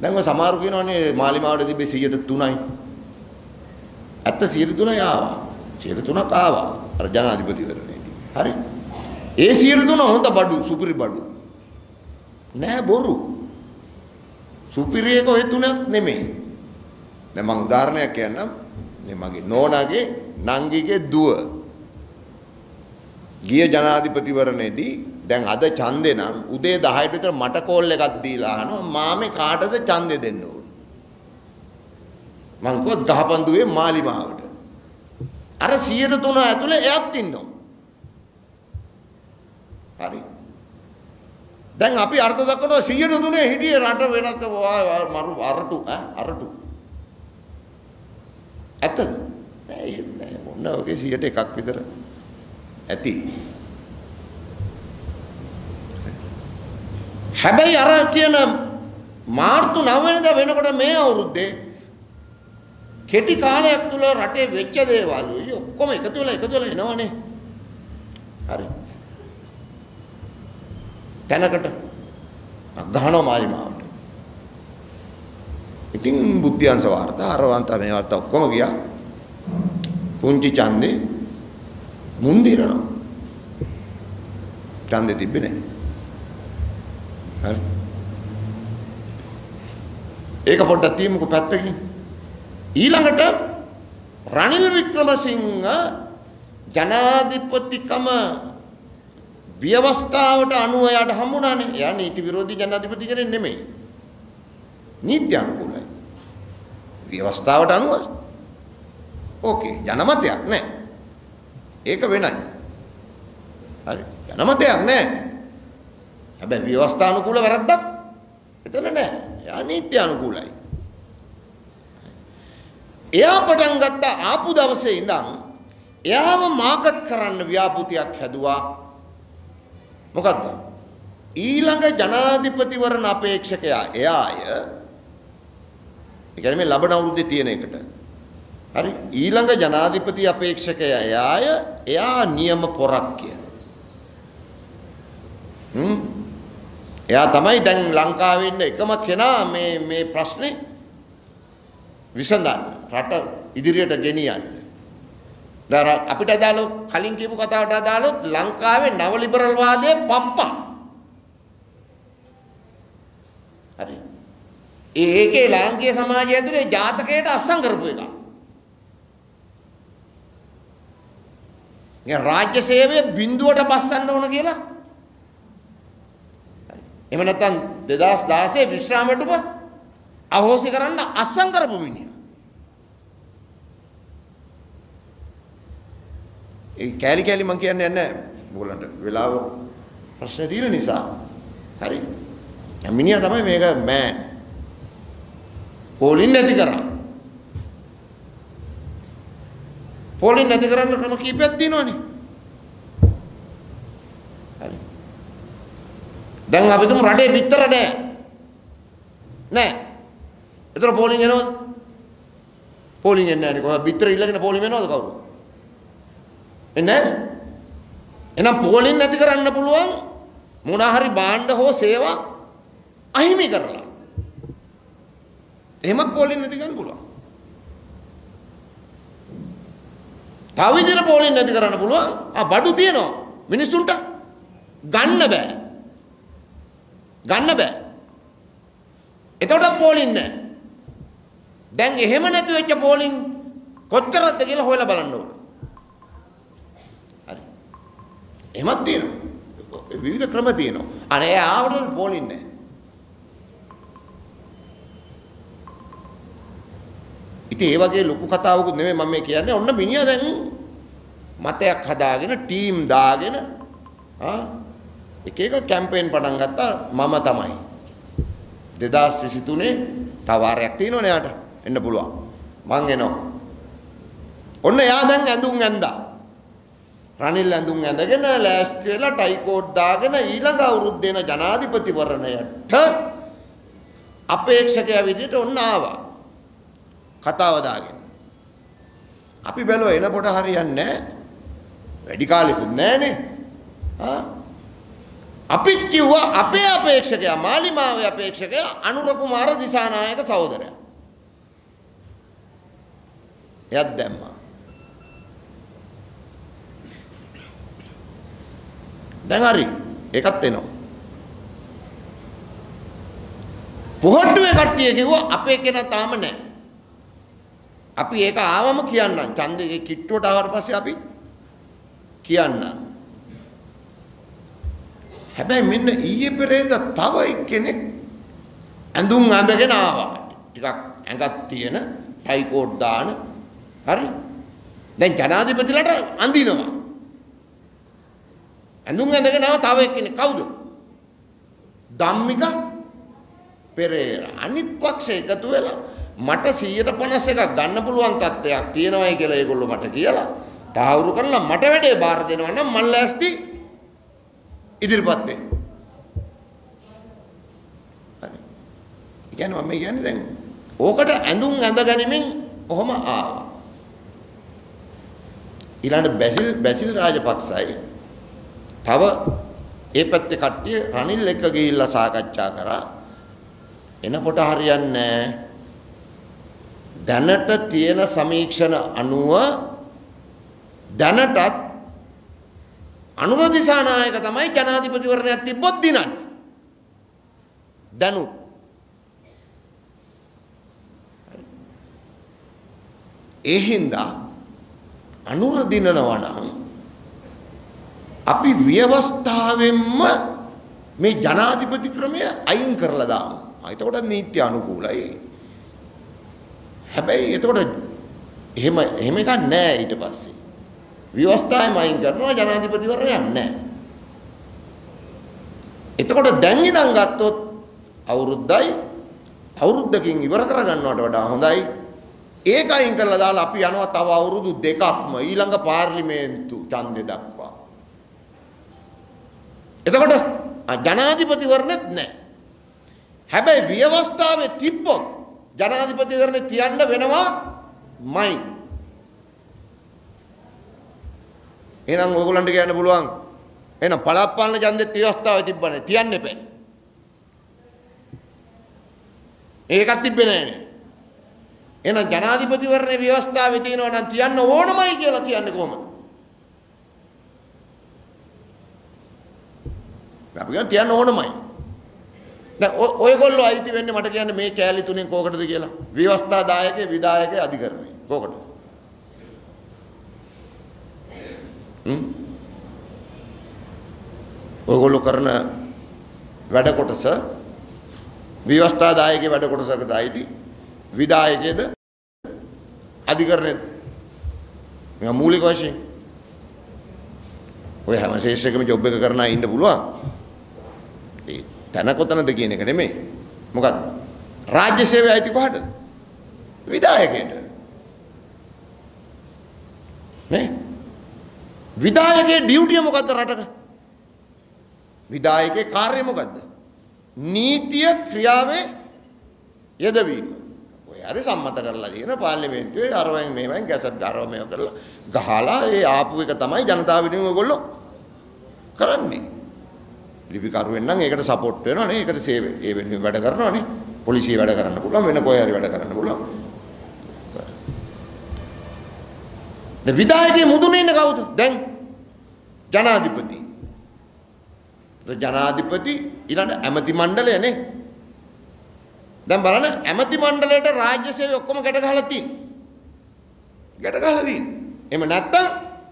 දැන් ඔය සමහරු කියනවානේ මාලිමාවට තිබ්බේ 103යි. ඇත්ත 103යි ආවා. 103ක් ආවා. අර ජනාධිපතිවරණයේදී. හරි. ඒ 103 හොඳ බඩු, සුපිරි බඩු. නෑ බොරු. සුපිරි එක ඔය තුනක් නෙමෙයි. දැන් මම උදාහරණයක් කියන්නම්. මේ මගේ නෝනාගේ නංගිගේ දුව ගිය ජනාධිපතිවරණයේදී දැන් අද ඡන්දේ නම් උදේ 10ට විතර මට කෝල් එකක් දීලා අහනවා මාමේ කාටද ඡන්දේ දෙන්න ඕන මං කිව්වා ගහපන්දුවේ මාලිමාවට අර 103 ඇතුලේ එයත් ඉන්නවා හරි දැන් අපි අර්ථ දක්වනවා 103 හිටියේ රට වෙනස් මරු අරටු ඇත්තද නෑ මොන ඔගේ 100ට එකක් විතර ඇති හැබැයි අර කියන මාර්තු 9 වෙනිදා වෙනකොට මේ අවුරුද්දේ කෙටි කාලයක් තුල රටේ වෙච්ච දේවල් ඔක්කොම එකතු වෙලා එනවනේ හරි තැනකට ගහනවා මාලිමාවට ඉතින් බුද්ධ්‍යංශ වාර්තා අරවන්ත මේ වාර්තා ඔක්කොම ගියා පුංචි ඡන්දේ මුන්දිරනවා ඡන්දේ තිබ්බේ නැහැ හරි ඒක පොඩ්ඩක් තියමුකෝ පැත්තකින් ඊළඟට රනිල් වික්‍රමසිංහ ජනාධිපතිකම ව්‍යවස්ථාවට අනුව යාට හම්බුණානේ එයා නීති විරෝධී ජනාධිපති කෙනෙක් නෙමෙයි නීති අනුකූලයි ව්‍යවස්ථාවට අනුව ඕකේ ජනමතයක් නැහැ ඒක වෙනයි හරි ජනමතයක් නැහැ හැබැයි ව්‍යවස්ථානුකූල වැරද්දක් එතන නැහැ. එයා නීති අනුකූලයි. එයා පටන් ගත්ත ආපු දවසේ ඉඳන් එයාම මාකට් කරන්න ව්‍යාපෘතියක් හැදුවා. මොකද්ද? ඊළඟ ජනාධිපතිවරණ අපේක්ෂකයා එයාය. ඒ කියන්නේ මේ ලබන අවුරුද්දේ තියෙන එකට. හරි ඊළඟ ජනාධිපති අපේක්ෂකයා එයාය. එයා නියම පොරක් කිය. එයා තමයි දැන් ලංකාවේ ඉන්න එකම කෙනා මේ ප්‍රශ්නේ විසඳන්න රට ඉදිරියට ගෙනියන්න. දැන් අපිට අදාළ කලින් කියපු කතාවට අදාළව ලංකාවේ නව ලිබරල් වාදයේ පප්පා. හරි. ඒකේ ලාංකීය සමාජය ඇතුලේ ජාතකයට අස්සම් කරපු එක. ඒ රාජ්‍ය සේවය බිඳුවට බස්සන්න ඕන කියලා එහෙම නැත්නම් 2016 විශ්‍රාමයටම අහෝසි කරන්න අස්සම් කරපු මිනිහා. ඒ කැලි මං කියන්නේ නැහැ. ඕගොල්ලන්ට වෙලාව ප්‍රශ්න තියෙන නිසා. හරි. මිනිහා තමයි මේක මෑන්. පොලින් නැති කරා. පොලින් නැති කරන්න ක්‍රම කීපයක් තියෙනවනේ. හරි. දැන් අපි තුමු රටේ පිටර නැහැ. නැහැ. ඒතර පෝලිං එනවද? පෝලිං එන්නේ නැහැ නේ. කොහොමද පිටර ඉල්ලගෙන පෝලිං එනවද කවුරු? එන්නේ නැහැ. එහෙනම් පෝලිං නැති කරන්න පුළුවන් මොන හරි භාණ්ඩ හෝ සේවා අහිමි කරලා. එහෙමත් පෝලිං නැති කරන්න පුළුවන්. තව විදිහට පෝලිං නැති කරන්න පුළුවන්. බඩු තියෙනවා. මිනිස්සුන්ට ගන්න බෑ. ගන්න බෑ. එතකොට පෝලිං නැහැ. දැන් එහෙම නැති වෙච්ච පෝලිං කොච්චරද කියලා හොයලා බලන්න ඕන. හරි. එහෙමත් තියෙනවා. විවිධ ක්‍රම තියෙනවා. අනේ ආවද පෝලිං නැහැ. ඉතින් ඒ වගේ ලොකු කතාවකුත් නෙමෙයි මම මේ කියන්නේ. ඔන්න මිනිහා දැන් මතයක් හදාගෙන ටීම් දාගෙන එක එක කැම්පේන් පටන් ගත්තා මම තමයි 2023 තව වාරයක් තියෙනවනේ යාට එන්න පුළුවන් මං එනවා ඔන්න එයා දැන් ඇඳුම් ඇඳා රනිල් ඇඳුම් ඇඳගෙන ලෑස්ති වෙලා ටයි කෝට් දාගෙන ඊළඟ අවුරුද්දේ එන ජනාධිපතිවරණයට අපේක්ෂකයා විදිහට ඔන්න ආවා කතාව දාගෙන අපි බැලුවා එනකොට හරියන්නේ නැහැ වැඩි කාලෙකුත් නැහනේ අපි කිව්වා අපේ අපේක්ෂකයා මාලිමාවේ අපේක්ෂකයා අනුර කුමාර දිසානායක සහෝදරයා. එයත් දැම්මා. දැන් හරි ඒකත් එනවා. පොහට්ටුවේ කට්ටිය කිව්වා අපේ කෙනා තාම නැහැ. අපි ඒක ආවම කියන්නම්. ඡන්දේ කිට්ටුවට ආවට පස්සේ අපි කියන්නම්. හැබැයි මෙන්න ඊයේ පෙරේද තව එක්කෙනෙක් ඇඳුම් අඳගෙන ආවා. ටිකක් ඇඟක් තියෙන ටයි කෝට් දාන. හරි. දැන් ජනාධිපතිලට අඳිනවා. ඇඳුම් ඇඳගෙන ආව තව එක්කෙනෙක් කවුද? ධම්මික පෙරේරා. අනිත් පක්ෂ එකතු වෙලා මට 151ක් ගන්න පුළුවන් තත්ත්වයක් තියෙනවායි කියලා ඒගොල්ලෝ මට කියලා තහවුරු කරලා මට වැඩේ බාර දෙනවා නම් මම ලෑස්ති ඉදිරිපත් වෙන්න. හරි. ඒ කියන්නේ මම කියන්නේ දැන් ඕකට ඇඳුම් ඇඳගනිමින් කොහොම ආවා. ඊළඟ බැසිල් රාජපක්ෂයි තව ඒ පැත්තේ කට්ටිය රනිල් එක්ක ගිහිල්ලා සාකච්ඡා කරා. එනකොට හරියන්නේ දැනට තියෙන සමීක්ෂණ අනුව දැනටත් අනුර දිසානායක තමයි ජනාධිපතිවරණයක් තිබ්බොත් දිනන්නේ. දැනුත් ඒ හින්දා අනුර දිනනවා නම් අපි ව්‍යවස්ථාවෙන්ම මේ ජනාධිපති ක්‍රමය අයින් කරලා දාමු. එතකොට නීති අනුකූලයි. හැබැයි එතකොට එහෙම එකක් නැහැ ඊට පස්සේ. ව්‍යවස්ථාවෙම අයින් කරනවා ජනාධිපතිවරණයක් නැහැ. එතකොට දැන් ඉඳන් ගත්තොත් අවුරුද්දයි අවුරුද්දකින් ඉවර කරගන්නවට වඩා හොඳයි. ඒක අයින් කරලා දාලා අපි යනවා තව අවුරුදු දෙකක්ම ඊළඟ පාර්ලිමේන්තු ඡන්දේ දක්වා. එතකොට ජනාධිපතිවරණෙත් නැහැ. හැබැයි ව්‍යවස්ථාවේ තිබ්බොත් ජනාධිපතිවරණේ තියන්න වෙනවාමයි. එහෙනම් ඔයගොල්ලන්ට කියන්න පුළුවන් එහෙනම් පළාත් පාලන ඡන්දෙත් ව්‍යවස්ථාවේ තිබ්බනේ තියන්න එපා. ඒකත් තිබ්බේ නෑනේ. එහෙනම් ජනාධිපතිවරණේ ව්‍යවස්ථාවේ තියෙනවා නම් තියන්න ඕනමයි කියලා කියන්නේ කොහොමද? අපි කියන් තියන්න ඕනමයි. දැන් ඔයගොල්ලෝ අයිති වෙන්නේ මට කියන්නේ මේ කෑලි තුනෙන් කෝකටද කියලා. ව්‍යවස්ථා දායකේ විධායකේ අධිකරණය. කෝකටද? ඔයගොල්ලෝ කරන වැඩ කොටස ව්‍යවස්ථා දායකේ වැඩ කොටසකට අයිති. විධායකේද අධිකරණයද? මේ මූලික වශයෙන් ඔය හැම ශේෂ්ත්‍රයකම ජොබ් එක කරන අය ඉන්න පුළුවන්. ඒ තන කොතනද කියන එක නෙමෙයි. මොකද්ද? රාජ්‍ය සේවය අයිති කොහටද? විධායකයට. නේ? විධායකයේ ඩියුටිය මොකද්ද රටක? විධායකයේ කාර්යය මොකද්ද? නීතිය ක්‍රියාවේ යෙදවීම. ඔය හරි සම්මත කරලා තියෙන පාර්ලිමේන්තුවේ අරවෙන් මේවෙන් ගැසට් අරව මේව කරලා ගහලා ඒ ආපු එක තමයි ජනතාව වෙනුවෙන් ඔයගොල්ලෝ කරන්නේ. ලිපිකරුවෙන් නම් ඒකට සපෝට් වෙනවා නේ. ඒකට සේවය ඒ වෙනුවෙන් වැඩ කරනවා නේ. පොලිසිය වැඩ කරන්න පුළුවන් වෙන කොහේ හරි වැඩ කරන්න පුළුවන්. දැන් විධායකයේ මුදුනේ ඉන්න කවුද? දැන් ජනාධිපති. ජනාධිපති ඊළඟ ඇමති මණ්ඩලය නේ. දැන් බලන්න ඇමති මණ්ඩලයට රාජ්‍ය සේවය ඔක්කොම ගැට ගහලා තියෙනවා. ගැට ගහලා තියෙනවා. එහෙම නැත්තම්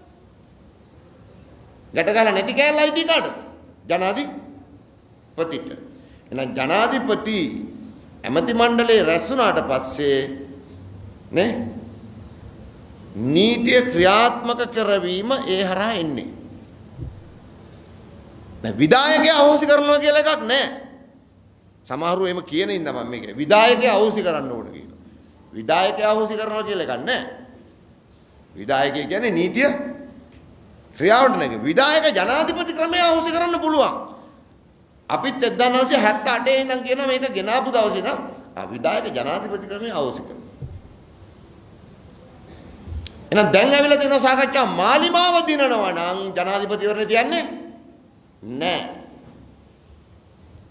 ගැට ගහලා නැති කෑල්ල අයිති කාටද? ජනාධිපතිට. එහෙනම් ජනාධිපති ඇමති මණ්ඩලයේ රැස් වුණාට පස්සේ නේ නීතිය ක්‍රියාත්මක කරවීම ඒ හරහා එන්නේ. දැන් විධායකයා අහෝසි කරනවා කියලා එකක් නැහැ. සමහරව එහෙම කියන ඉඳන් මම මේක විධායකයා අහෝසි කරන්න ඕන කියනවා. විධායකයා අහෝසි කරනවා කියලා එකක් නැහැ. විධායකයා කියන්නේ නීතිය ක්‍රියාවට නැග. විධායක ජනාධිපති ක්‍රමය අහෝසි කරන්න පුළුවන්. අපිත් 1978 ඉඳන් කියනවා මේක ගෙනාපු දවසේ ඉඳන් විධායක ජනාධිපති ක්‍රමය අහෝසි කරනවා. එහෙනම් දැන් ඇවිල්ලා තියෙන සාකච්ඡා මාලිමාව දිනනවා නම් ජනාධිපතිවරණේ තියන්නේ නැහැ.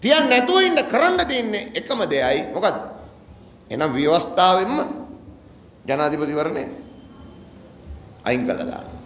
තියන්නේ නැතුව ඉන්න කරන්න තියෙන්නේ එකම දෙයයි මොකද්ද? එහෙනම් ව්‍යවස්ථාවෙන්ම ජනාධිපතිවරණය අයින් කළා දාන්න.